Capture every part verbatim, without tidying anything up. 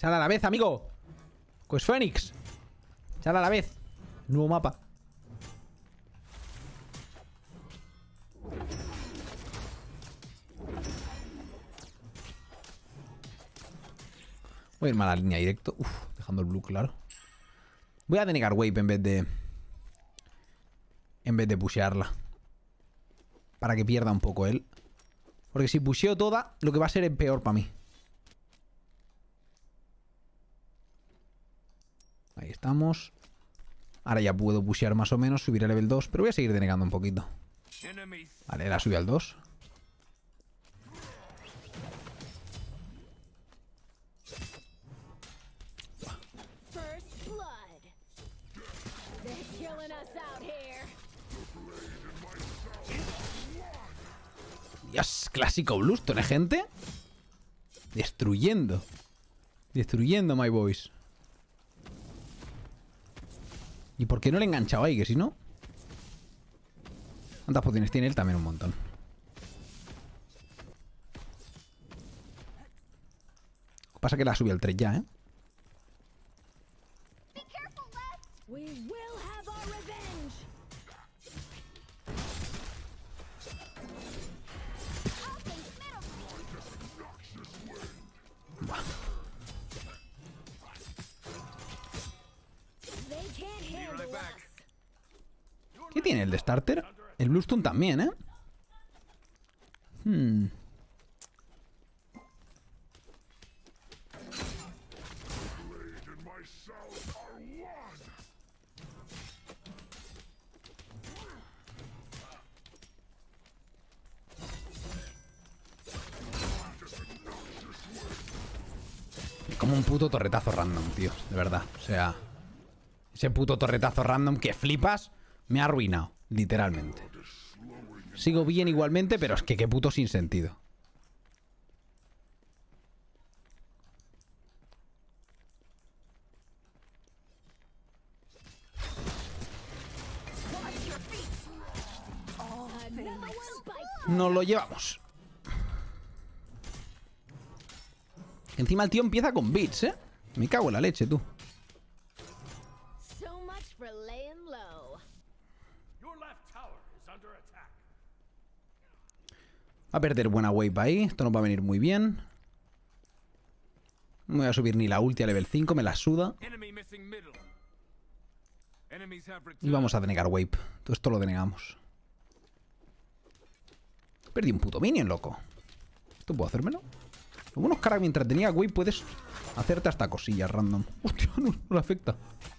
Sale a la vez, amigo. Pues Fénix. Sale a la vez. Nuevo mapa. Voy a irme a la línea directo. Uf, dejando el blue claro. Voy a denegar wave en vez de... En vez de pushearla. Para que pierda un poco él. Porque si pusheo toda, lo que va a ser es peor para mí. Ahí estamos. Ahora ya puedo pushear más o menos, subir a level dos. Pero voy a seguir denegando un poquito. Vale, la subí al dos. Dios, clásico Bluestone, ¿eh, gente? Destruyendo. Destruyendo, my boys. ¿Y por qué no le he enganchado ahí? Que si no... ¿Cuántas pociones tiene él? También un montón. Lo que pasa es que la subí al tres ya, ¿eh? ¿Qué tiene el de starter? El Bluestone también, ¿eh? Hmm. Como un puto torretazo random, tío. De verdad. O sea... Ese puto torretazo random que flipas me ha arruinado, literalmente. Sigo bien igualmente, pero es que qué puto sin sentido. Nos lo llevamos. Encima el tío empieza con bits, ¿eh? Me cago en la leche, tú. Va a perder buena wave ahí. Esto nos va a venir muy bien. No voy a subir ni la ulti a level cinco. Me la suda. Y vamos a denegar wave. Todo esto lo denegamos. Perdí un puto minion, loco. ¿Esto puedo hacérmelo? Lo bueno es que ahora mientras tenía wave puedes hacerte hasta cosillas random. Hostia, no, no le afecta.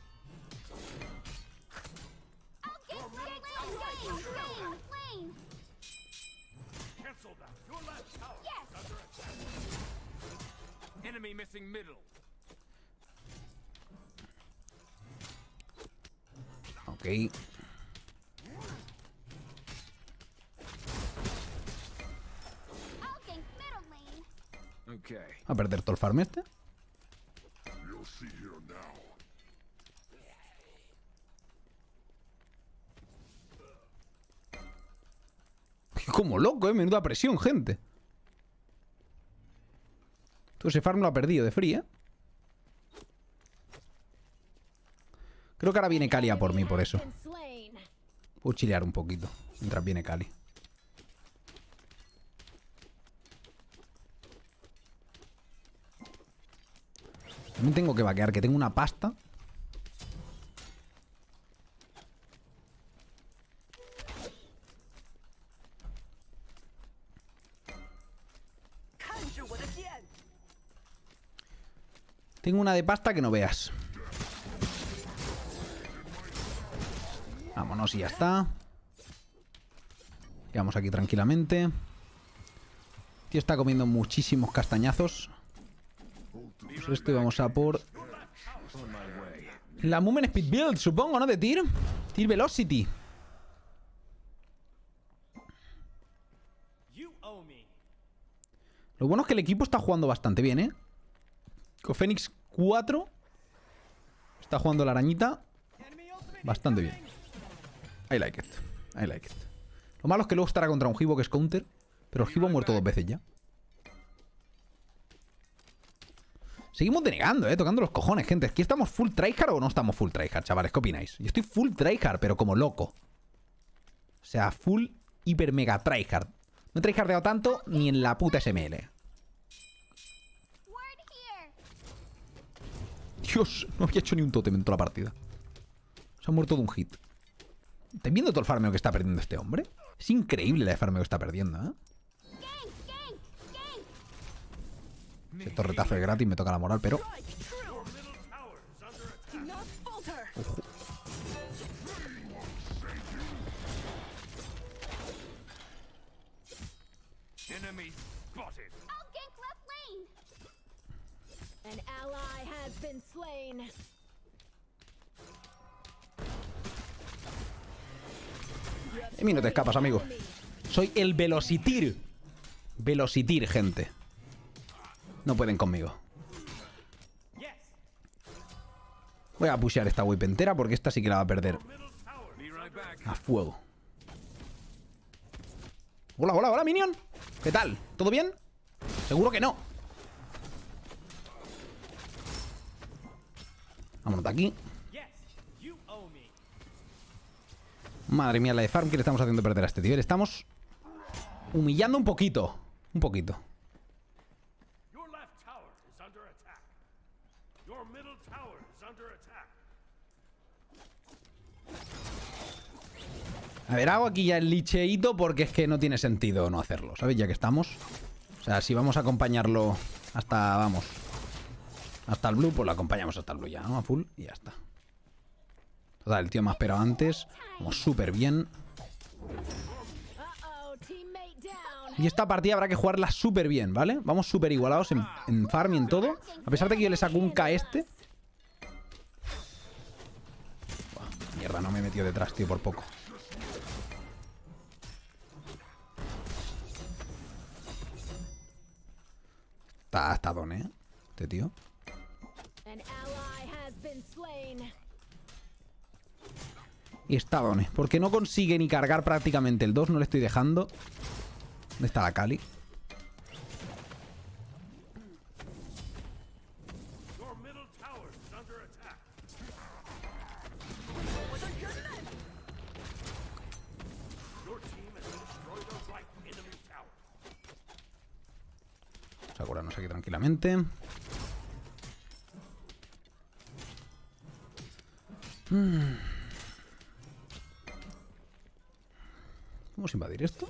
Ok. A perder todo el farm este. Como loco, eh. Menuda presión, gente. Todo ese farm lo ha perdido de free, eh. Creo que ahora viene Kali a por mí, por eso. Puedo chilear un poquito mientras viene Kali. También tengo que vaquear, que tengo una pasta. Tengo una de pasta que no veas. Vámonos y ya está. Quedamos aquí tranquilamente. Tío está comiendo muchísimos castañazos. Pues esto y vamos a por... La Movement Speed Build, supongo, ¿no? De Tyr. Tyr Velocity. Lo bueno es que el equipo está jugando bastante bien, ¿eh? Con Fénix cuatro. Está jugando la arañita bastante bien. I like it. I like it. Lo malo es que luego estará contra un Hivo que es counter. Pero el Hivo ha muerto dos veces ya. Seguimos denegando, eh, tocando los cojones, gente. ¿Aquí estamos full tryhard o no estamos full tryhard, chavales? ¿Qué opináis? Yo estoy full tryhard, pero como loco. O sea, full hiper mega tryhard. No he tryhardeado tanto ni en la puta S M L. Dios, no había hecho ni un tótem en toda la partida. Se ha muerto de un hit. ¿Estáis viendo todo el farmeo que está perdiendo este hombre? Es increíble el farmeo que está perdiendo, ¿eh? Ese torretazo es gratis, me toca la moral, pero... Ojo. De mí no te escapas, amigo. Soy el Velocitir. Velocitir, gente. No pueden conmigo. Voy a pushear esta whip entera porque esta sí que la va a perder a fuego. Hola, hola, hola, minion. ¿Qué tal? ¿Todo bien? Seguro que no. Vámonos de aquí. Madre mía, la de farm que le estamos haciendo perder a este tío. Le estamos humillando un poquito. Un poquito. A ver, hago aquí ya el licheíto porque es que no tiene sentido no hacerlo, ¿sabéis? Ya que estamos. O sea, si vamos a acompañarlo hasta, vamos, hasta el blue, pues lo acompañamos hasta el blue ya, ¿no? A full y ya está. Total, el tío me ha esperado antes. Como súper bien. Y esta partida habrá que jugarla súper bien, ¿vale? Vamos súper igualados en, en farm y en todo. A pesar de que yo le saco un K a este. Buah, mierda, no me he metido detrás, tío, por poco. Está, está don, ¿eh? Este tío. Y está Done, porque no consigue ni cargar prácticamente el dos, no le estoy dejando. ¿Dónde está la Kali? Vamos a curarnos aquí tranquilamente. Hmm. ¿Vamos a invadir esto?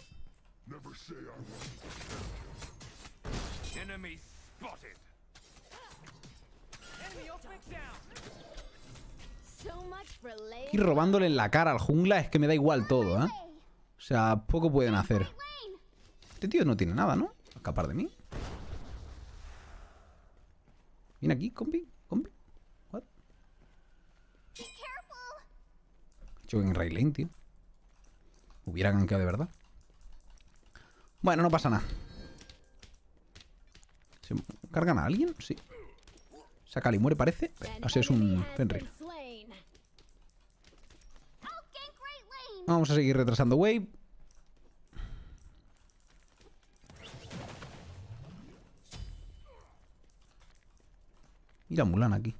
Y robándole en la cara al jungla es que me da igual todo, ¿eh? O sea, poco pueden hacer. Este tío no tiene nada, ¿no? A escapar de mí. Viene aquí, compi, compi. What? He hecho en Ray Lane, tío. Hubiera gankeado de verdad. Bueno, no pasa nada. ¿Se cargan a alguien? Sí. Saca y muere, parece. Así es un Fenrir. Vamos a seguir retrasando wave. Mira Mulan aquí.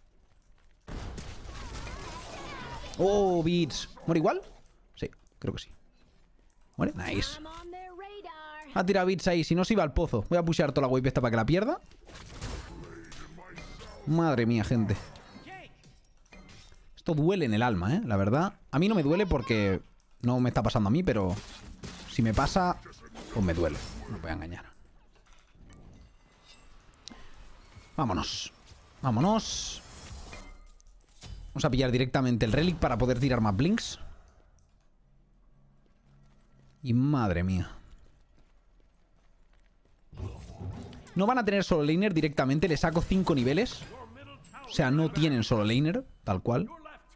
Oh, Beats. ¿Muere igual? Sí, creo que sí. ¿Muere? Nice. Ha tirado Beats ahí. Si no, se iba al pozo. Voy a pushear toda la wave esta para que la pierda. Madre mía, gente. Esto duele en el alma, ¿eh? La verdad. A mí no me duele porque no me está pasando a mí, pero si me pasa, pues me duele. No voy a engañar. Vámonos. Vámonos. Vamos a pillar directamente el relic para poder tirar más blinks. Y madre mía. No van a tener solo laner directamente. Le saco cinco niveles. O sea, no tienen solo laner, tal cual.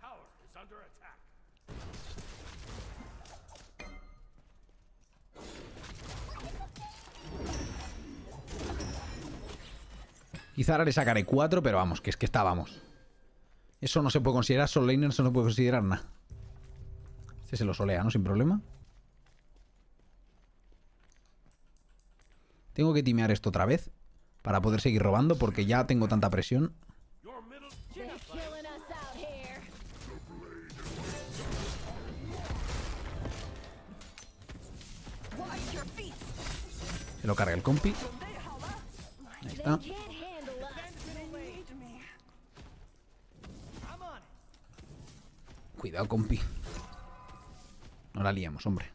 Quizá ahora le sacaré cuatro, pero vamos, que es que estábamos. Eso no se puede considerar solo laner, eso no puede considerar nada. Este se lo solea, ¿no? Sin problema. Tengo que timear esto otra vez para poder seguir robando, porque ya tengo tanta presión. Se lo carga el compi. Ahí está. Cuidado, compi. No la liamos, hombre.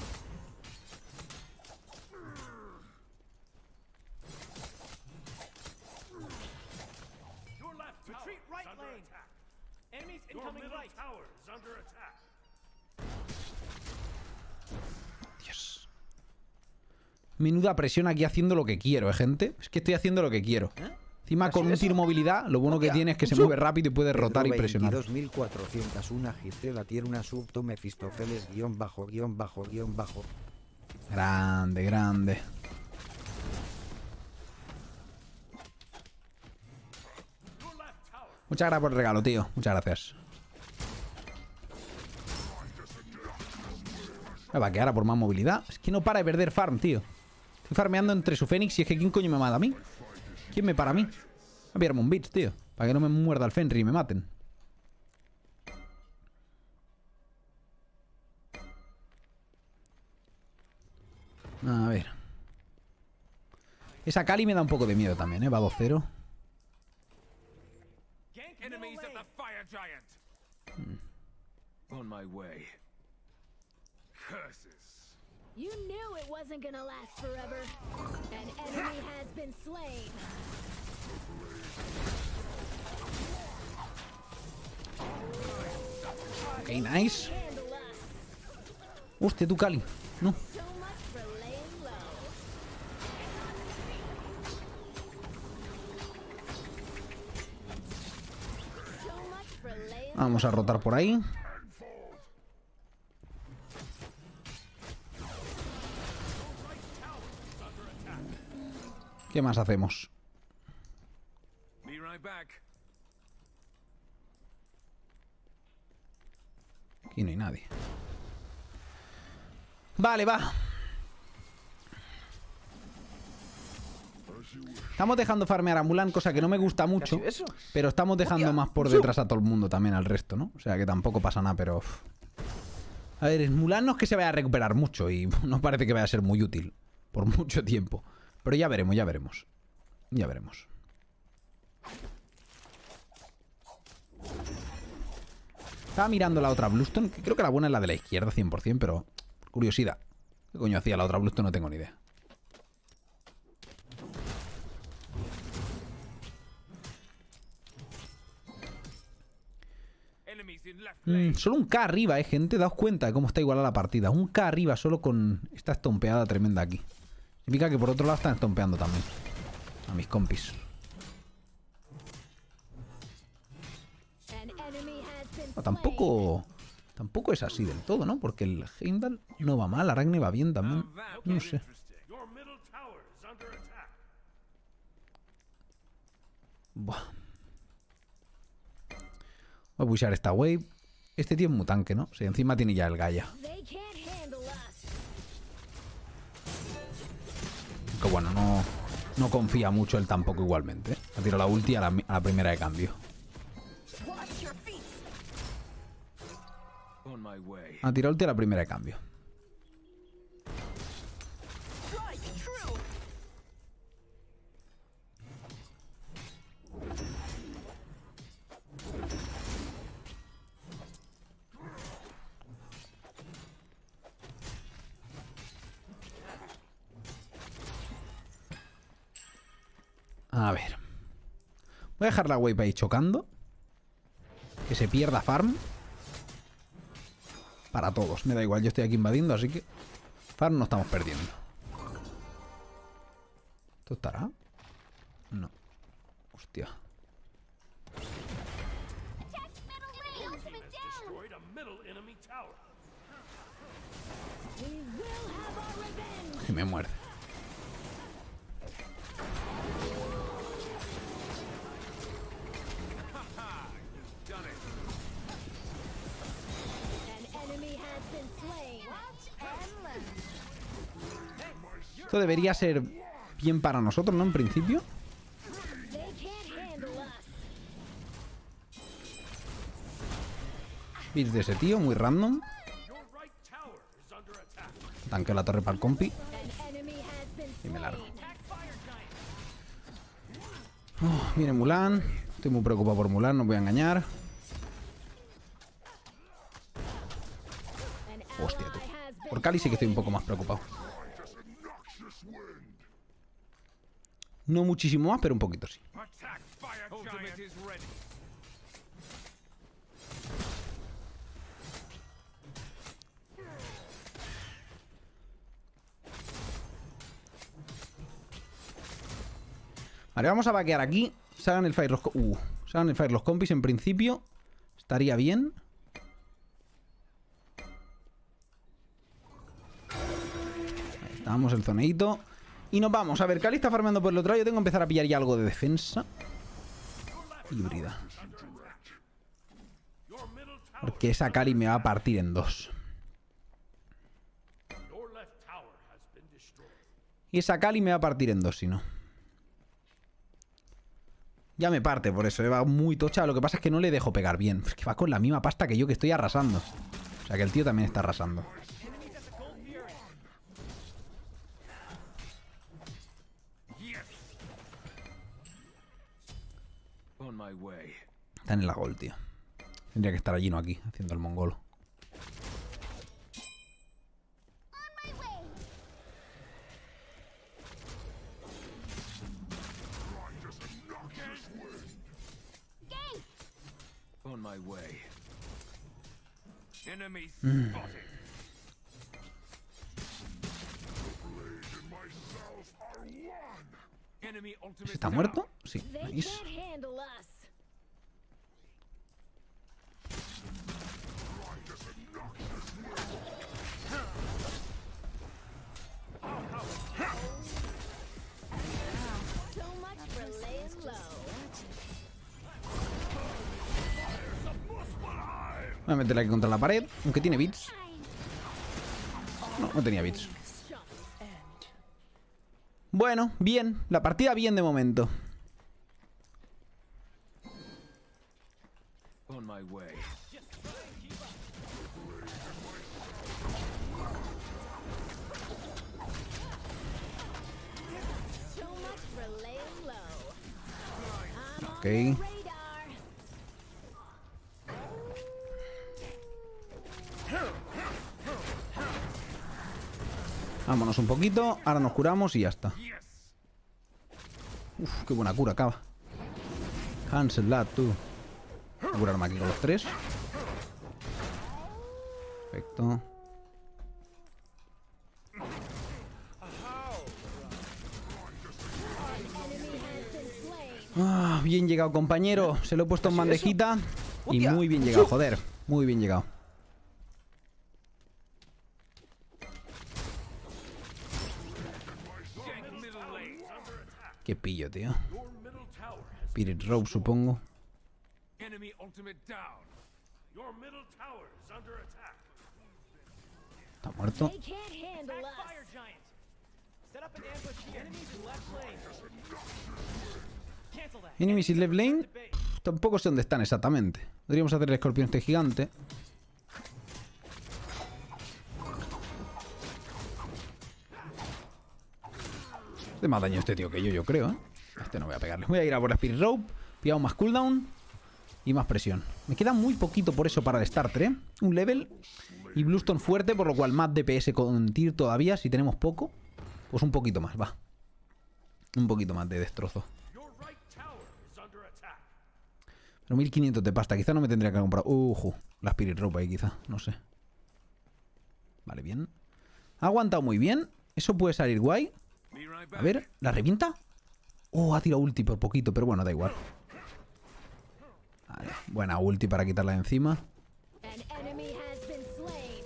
Dios. Menuda presión aquí haciendo lo que quiero, ¿eh, gente? Es que estoy haciendo lo que quiero. Encima con un tiro movilidad, lo bueno que tiene es que se mueve rápido y puede rotar y presionar. dos mil cuatrocientos uno Gicela tiene una subto Mefistofeles guión bajo guión bajo guión bajo. Grande, grande. Muchas gracias por el regalo, tío. Muchas gracias. Me va a quedar por más movilidad. Es que no para de perder farm, tío. Estoy farmeando entre su Fénix y es que ¿quién coño me mata a mí? ¿Quién me para a mí? Voy a pillarme un Beats, tío. Para que no me muerda el Fenrir y me maten. A ver. Esa Kali me da un poco de miedo también, ¿eh? Va dos cero. You knew it wasn't gonna last forever. An enemy has been slain. Ok, nice. Hostia, tú, Kali. No. So much for laying low. So much for laying Vamos a rotar por ahí. ¿Qué más hacemos? Aquí no hay nadie. Vale, va. Estamos dejando farmear a Mulan, cosa que no me gusta mucho. Pero estamos dejando más por detrás a todo el mundo también, al resto, ¿no? O sea que tampoco pasa nada, pero... Uf. A ver, Mulan no es que se vaya a recuperar mucho y no parece que vaya a ser muy útil por mucho tiempo. Pero ya veremos, ya veremos. Ya veremos. Estaba mirando la otra Bluestone, que creo que la buena es la de la izquierda, cien por cien, pero... Curiosidad. ¿Qué coño hacía la otra Bluestone? No tengo ni idea. Mm, solo un K arriba, eh, gente. Daos cuenta de cómo está igualada la partida. Un K arriba solo con esta estompeada tremenda aquí. Significa que por otro lado están estompeando también a mis compis. No, tampoco... Tampoco es así del todo, ¿no? Porque el Heimdall no va mal, Aracne va bien también. No sé. Buah. Voy a pushar esta wave. Este tío es muy tanque, ¿no? Si encima tiene ya el Gaia. Que bueno, no, no confía mucho él tampoco igualmente, ¿eh? Ha tirado la ulti a la, a la primera de cambio. Ha tirado ulti a la primera de cambio. A ver. Voy a dejar la wave ahí chocando. Que se pierda farm. Para todos. Me da igual, yo estoy aquí invadiendo, así que... Farm no estamos perdiendo. ¿Esto estará? No. Hostia. Y me muerde. Esto debería ser bien para nosotros, ¿no? En principio. Bits de ese tío, muy random. Tanqueo la torre para el compi. An enemy has been Y me largo. slain. Oh, viene Mulan. Estoy muy preocupado por Mulan, no os voy a engañar. An Hostia, tú. ally has been Por Kali sí que estoy un poco más preocupado. No muchísimo más, pero un poquito sí. Vale, vamos a vaquear aquí. Se hagan el fire los, uh, se hagan el fire los compis en principio. Estaría bien. Ahí estamos, el zoneito. Y nos vamos. A ver, Kali está farmeando por el otro lado. Yo tengo que empezar a pillar ya algo de defensa. Híbrida. Porque esa Kali me va a partir en dos. Y esa Kali me va a partir en dos, si no. Ya me parte por eso, eh, va muy tocha. Lo que pasa es que no le dejo pegar bien. Es que va con la misma pasta que yo, que estoy arrasando. O sea que el tío también está arrasando. Está en la gol, tío. Tendría que estar allí, no aquí, haciendo el mongolo. On my way. Enemies Mm. spotted. Enemy ultimate ¿Está down. muerto? Sí, They nice. can't handle us. So much for laying low. Voy a meterle aquí contra la pared, aunque tiene bits. No, no tenía bits. Bueno, bien. La partida bien de momento. On my way. So much for laying low. I'm on Ok. the radar. Vámonos un poquito. Ahora nos curamos y ya está. Uf, qué buena cura acaba. Cancel that, tú. Voy a curarme aquí con los tres. Perfecto. Ah, bien llegado, compañero. Se lo he puesto en bandejita. Y Hostia. muy bien llegado, joder. Muy bien llegado. Qué pillo, tío. Spirit Rope, supongo. Enemy ultimate down. Your middle tower is under attack. Está muerto. They can't handle us. Fire giant. Set up an ambush here. Enemies in left lane. Cancel that. Enemies in left lane. Debate. Tampoco sé dónde están exactamente. Podríamos hacer el escorpión este gigante. Hace más daño este tío que yo, yo creo, ¿eh? Este no voy a pegarle. Voy a ir a por la Spirit Rope. Pillamos más cooldown. Y más presión. Me queda muy poquito por eso para el starter, ¿eh? Un level. Y Bluestone fuerte, por lo cual más D P S con Tyr todavía. Si tenemos poco, pues un poquito más, va. Un poquito más de destrozo. Your right tower is under attack. Pero mil quinientos de pasta. Quizá no me tendría que comprar... Ujú, la Spirit Rope ahí quizá. No sé. Vale, bien. Ha aguantado muy bien. Eso puede salir guay. Be right A back. ver, ¿la revienta? Oh, ha tirado ulti por poquito, pero bueno, da igual. Vale, buena ulti para quitarla de encima. An enemy has been slain.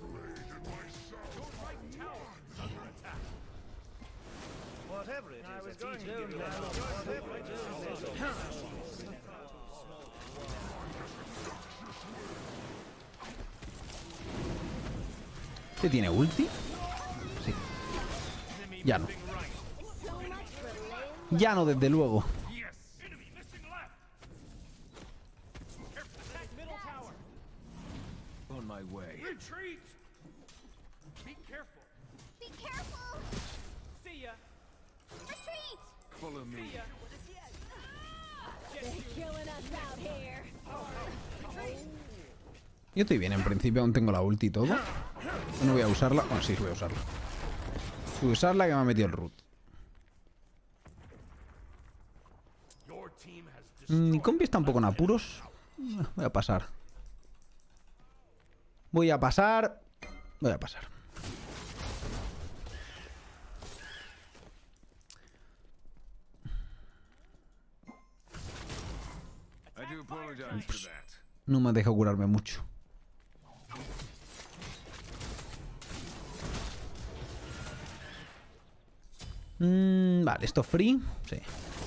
¿Este tiene ulti? Sí. Ya no. So much for laying Ya no, desde luego. Yes. Enemy missing left. Attack middle tower. my way. Retreat! Be careful. Be careful! See ya. Retreat! Follow me. See ya. They're killing us out here. Yo estoy bien, en principio aún tengo la ulti y todo. No voy a usarla. Bueno, sí, voy a usarla. Voy a usarla que me ha metido el root. Your team has Mm, Mi destroyed. compi está un poco en apuros. Voy a pasar. Voy a pasar. Voy a pasar. I do apologize for that. No me deja curarme mucho. Mm, vale, esto free. Sí.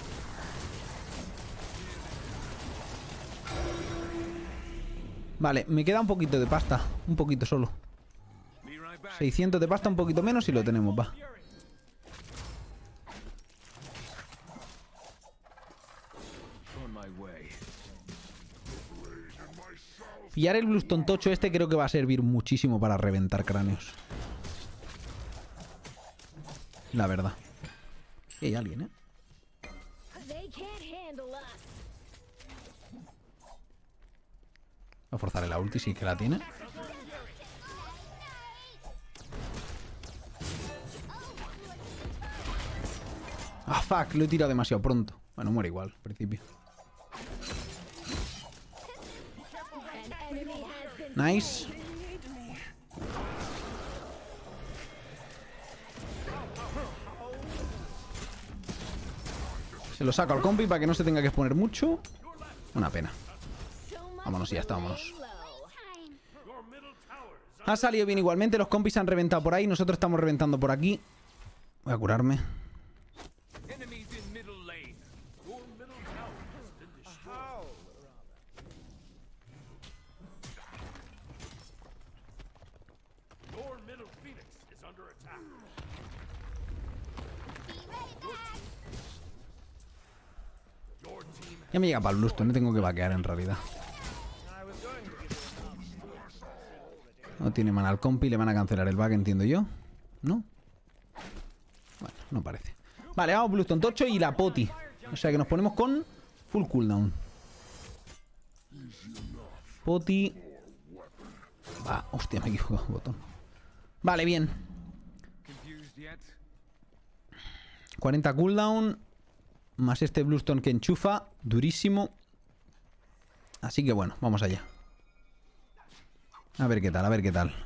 Vale, me queda un poquito de pasta. Un poquito solo. Be right back. seiscientos de pasta, un poquito menos y lo tenemos, va. On my way. Pillar el Bluestone tocho este creo que va a servir muchísimo para reventar cráneos. La verdad. Y hay alguien, ¿eh? They can't handle us. Va a forzar la ulti, sí que la tiene. Ah, fuck, lo he tirado demasiado pronto. Bueno, muere igual, al principio. An enemy has been Nice. Se lo saco al compi para que no se tenga que exponer mucho. Una pena. so much Vámonos, ya está, vámonos. lay low. Your middle tower is Ha salido bien igualmente. Los compis han reventado por ahí. Nosotros estamos reventando por aquí. Voy a curarme. enemies in middle lane. Your middle tower has been destroyed. Your middle phoenix is under attack. Be right back! Your team Ya me llega para el Bluestone. No tengo que vaquear en realidad. No tiene mana al compi. Le van a cancelar el bug, entiendo yo. ¿No? Bueno, no parece. Vale, vamos Bluestone tocho y la poti. O sea que nos ponemos con full cooldown. Poti. Va, hostia, me he equivocado. Botón. Vale, bien. confused yet? cuarenta cooldown. Más este Bluestone que enchufa. Durísimo. Así que bueno, vamos allá. A ver qué tal, a ver qué tal.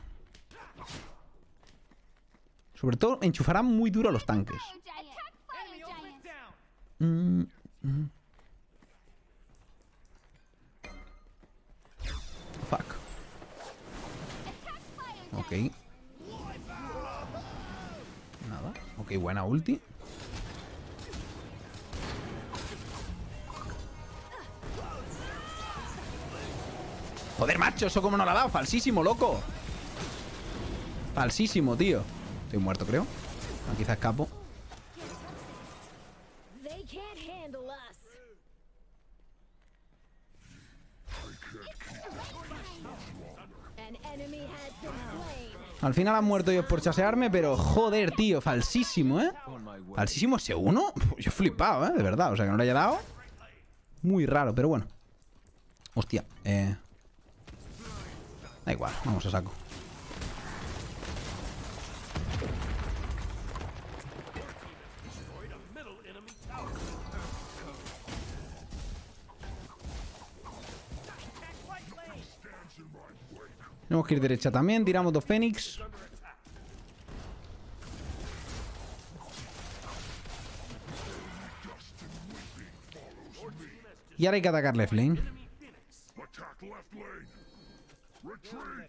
Sobre todo, enchufarán muy duro a los tanques. Fire giant! Fire Enemy ultimate giant! down. Mm, mm. Fuck. Attack fire Ok. giant! Nada. Ok, buena ulti. Joder, macho, eso como no la ha dado. Falsísimo, loco. Falsísimo, tío. Estoy muerto, creo. Ah, quizá escapo. They can't handle us. An enemy has been slain. Al final han muerto ellos por chasearme, pero joder, tío. Falsísimo, ¿eh? On my way. Falsísimo ese uno. Yo he flipado, ¿eh? De verdad. O sea, que no le haya dado. Muy raro, pero bueno. Hostia. Eh... Da igual. Vamos a saco. Destroyed a middle enemy tower. Attack white lane. Tenemos que ir derecha también. Tiramos dos Fénix. Y ahora hay que atacar left lane. Attack left lane. Retreat.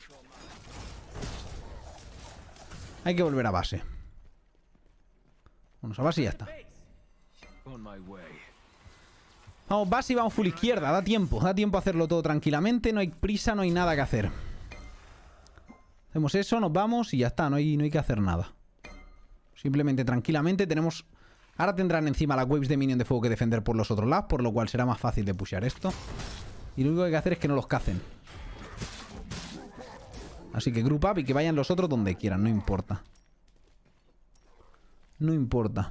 Hay que volver a base. Vamos a base y ya está. On my way. Vamos base y vamos full izquierda. Da tiempo. Da tiempo a hacerlo todo tranquilamente. No hay prisa, no hay nada que hacer. Hacemos eso, nos vamos y ya está. No hay, no hay que hacer nada. Simplemente tranquilamente tenemos... Ahora tendrán encima las waves de minion de fuego que defender por los otros lados, por lo cual será más fácil de pushear esto. Y lo único que hay que hacer es que no los cacen. Así que group up y que vayan los otros donde quieran, no importa. No importa.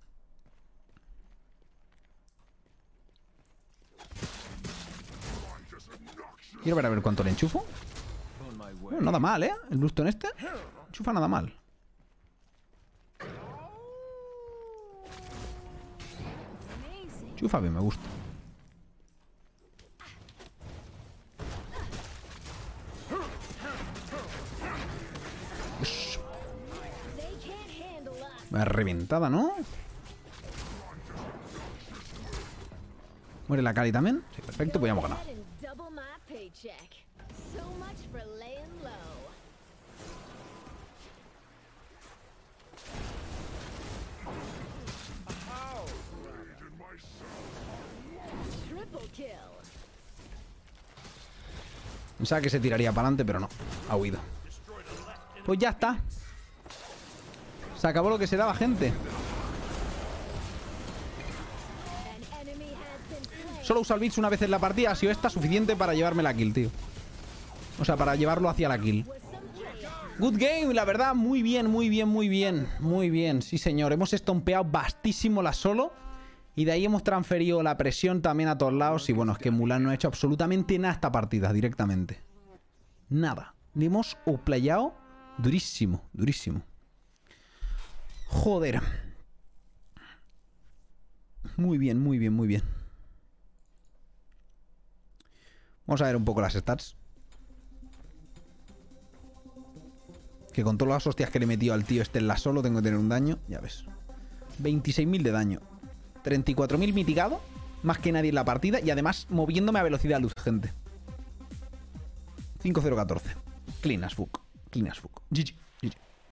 Quiero ver a ver cuánto le enchufo. Bueno, nada mal, ¿eh? El Bluestone este enchufa nada mal. Enchufa bien, me gusta. Ush. Una reventada, ¿no? Muere la Cali también. Sí, perfecto, pues ya hemos ganado. Pensaba que se tiraría para adelante, pero no. Ha huido. Pues ya está. Se acabó lo que se daba, gente. Solo usa el Blitz una vez en la partida. Ha sido esta suficiente para llevarme la kill, tío. O sea, para llevarlo hacia la kill. Good game, la verdad. Muy bien, muy bien, muy bien. Muy bien, sí señor. Hemos estompeado bastísimo la solo. Y de ahí hemos transferido la presión también a todos lados. Y bueno, es que Mulan no ha hecho absolutamente nada esta partida directamente. Nada. Le hemos oplayado durísimo, durísimo. Joder. Muy bien, muy bien, muy bien. Vamos a ver un poco las stats. Que con todas las hostias que le he metido al tío este en la solo tengo que tener un daño. Ya ves. veintiséis mil de daño. treinta y cuatro mil mitigado. Más que nadie en la partida. Y además moviéndome a velocidad luz, gente. cinco cero catorce. Clean as fuck. Clean as fuck. G G. G G.